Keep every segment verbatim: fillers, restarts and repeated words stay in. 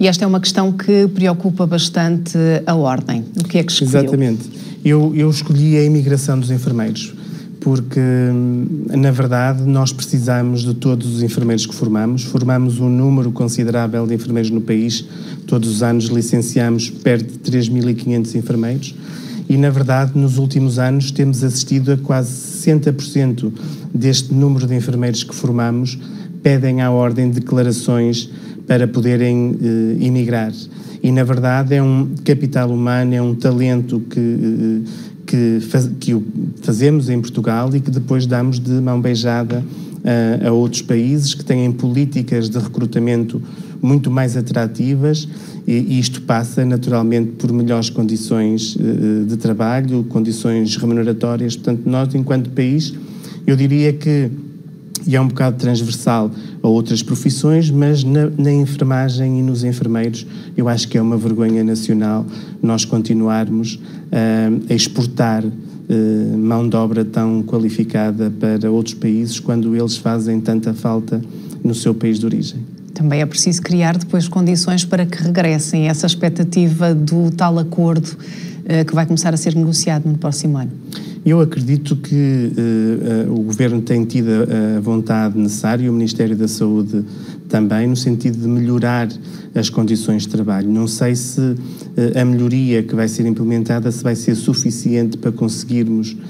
E esta é uma questão que preocupa bastante a Ordem. O que é que escolheu? Exatamente. Eu, eu escolhi a imigração dos enfermeiros, porque, na verdade, nós precisamos de todos os enfermeiros que formamos. Formamos um número considerável de enfermeiros no país. Todos os anos licenciamos perto de três mil e quinhentos enfermeiros. E, na verdade, nos últimos anos temos assistido a quase sessenta por cento deste número de enfermeiros que formamos pedem à Ordem declarações para poderem eh, emigrar. E, na verdade, é um capital humano, é um talento que, eh, que, faz, que o fazemos em Portugal e que depois damos de mão beijada uh, a outros países que têm políticas de recrutamento muito mais atrativas, e, e isto passa naturalmente por melhores condições uh, de trabalho, condições remuneratórias. Portanto, nós, enquanto país, eu diria que, e é um bocado transversal a outras profissões, mas na, na enfermagem e nos enfermeiros eu acho que é uma vergonha nacional nós continuarmos uh, a exportar uh, mão de obra tão qualificada para outros países quando eles fazem tanta falta no seu país de origem. Também é preciso criar depois condições para que regressem, essa expectativa do tal acordo uh, que vai começar a ser negociado no próximo ano. Eu acredito que uh, uh, o Governo tem tido a vontade necessária, e o Ministério da Saúde também, no sentido de melhorar as condições de trabalho. Não sei se uh, a melhoria que vai ser implementada se vai ser suficiente para conseguirmos uh,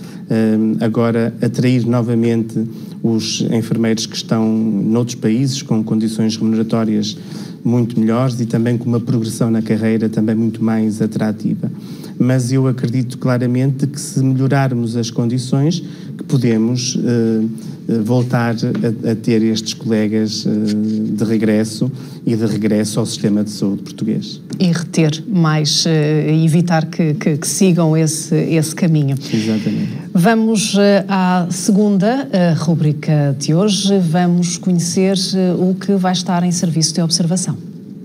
agora atrair novamente os enfermeiros que estão noutros países com condições remuneratórias muito melhores e também com uma progressão na carreira também muito mais atrativa. Mas eu acredito claramente que se melhorarmos as condições, que podemos uh, voltar a, a ter estes colegas uh, de regresso e de regresso ao sistema de saúde português. E reter mais, uh, evitar que, que, que sigam esse, esse caminho. Exatamente. Vamos uh, à segunda uh, rúbrica de hoje. Vamos conhecer uh, o que vai estar em serviço de observação.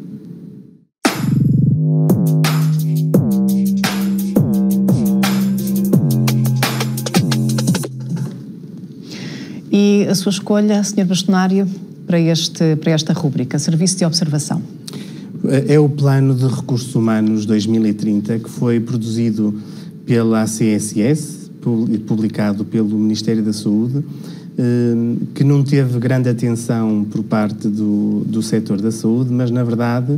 E a sua escolha, senhor Bastonário, para, este, para esta rúbrica, Serviço de Observação? É o Plano de Recursos Humanos dois mil e trinta, que foi produzido pela A C S S, publicado pelo Ministério da Saúde, que não teve grande atenção por parte do, do setor da saúde, mas, na verdade,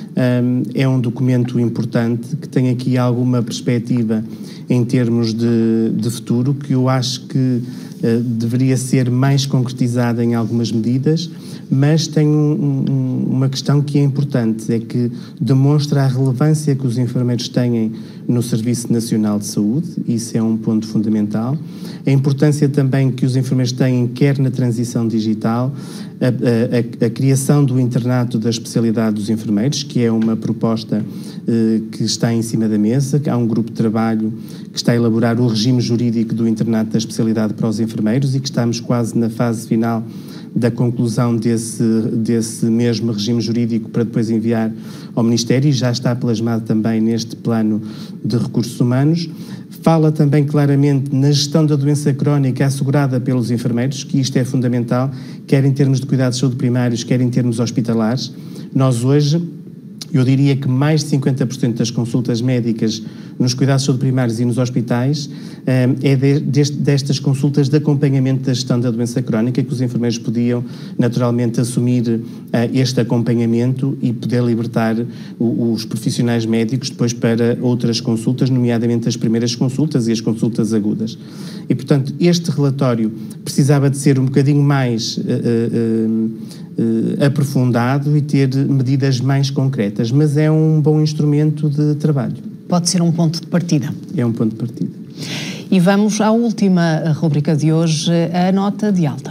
é um documento importante que tem aqui alguma perspectiva em termos de, de futuro, que eu acho que Uh, deveria ser mais concretizada em algumas medidas, mas tem um, um, uma questão que é importante, é que demonstra a relevância que os enfermeiros têm no Serviço Nacional de Saúde, isso é um ponto fundamental. A importância também que os enfermeiros têm, quer na transição digital, a, a, a, a criação do internato da especialidade dos enfermeiros, que é uma proposta uh, que está em cima da mesa, que há um grupo de trabalho que está a elaborar o regime jurídico do internato da especialidade para os enfermeiros e que estamos quase na fase final da conclusão desse, desse mesmo regime jurídico para depois enviar ao Ministério, e já está plasmado também neste plano de recursos humanos. Fala também claramente na gestão da doença crónica assegurada pelos enfermeiros, que isto é fundamental, quer em termos de cuidados de saúde primários, quer em termos hospitalares. Nós hoje, eu diria que mais de cinquenta por cento das consultas médicas nos cuidados de saúde primários e nos hospitais é de, deste, destas consultas de acompanhamento da gestão da doença crónica, que os enfermeiros podiam naturalmente assumir este acompanhamento e poder libertar os profissionais médicos depois para outras consultas, nomeadamente as primeiras consultas e as consultas agudas. E, portanto, este relatório precisava de ser um bocadinho mais uh, uh, uh, aprofundado e ter medidas mais concretas, mas é um bom instrumento de trabalho. Pode ser um ponto de partida. É um ponto de partida. E vamos à última rubrica de hoje, a nota de alta.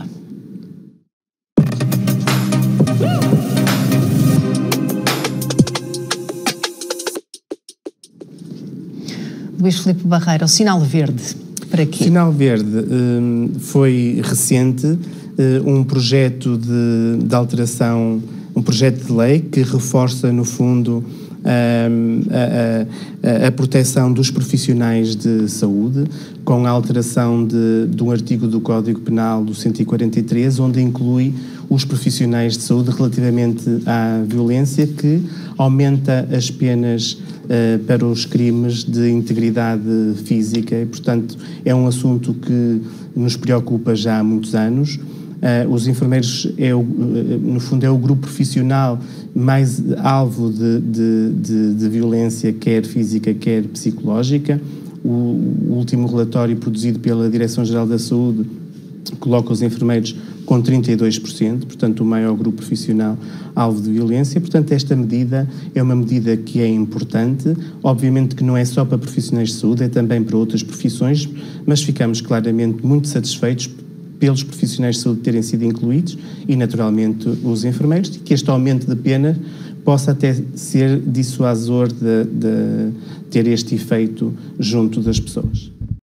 Luís Filipe Barreira, o sinal verde, para quê? O sinal verde um, foi recente, um projeto de, de alteração, um projeto de lei que reforça, no fundo, a, a, a proteção dos profissionais de saúde, com a alteração de, de um artigo do Código Penal do cento e quarenta e três, onde inclui os profissionais de saúde relativamente à violência, que aumenta as penas uh, para os crimes de integridade física e, portanto, é um assunto que nos preocupa já há muitos anos. Uh, os enfermeiros, é o, no fundo, é o grupo profissional mais alvo de, de, de, de violência, quer física, quer psicológica. O, o último relatório produzido pela Direção-Geral da Saúde coloca os enfermeiros com trinta e dois por cento, portanto, o maior grupo profissional alvo de violência. Portanto, esta medida é uma medida que é importante. Obviamente que não é só para profissionais de saúde, é também para outras profissões, mas ficamos claramente muito satisfeitos pelos profissionais de saúde terem sido incluídos e, naturalmente, os enfermeiros, e que este aumento de pena possa até ser dissuasor de, de ter este efeito junto das pessoas.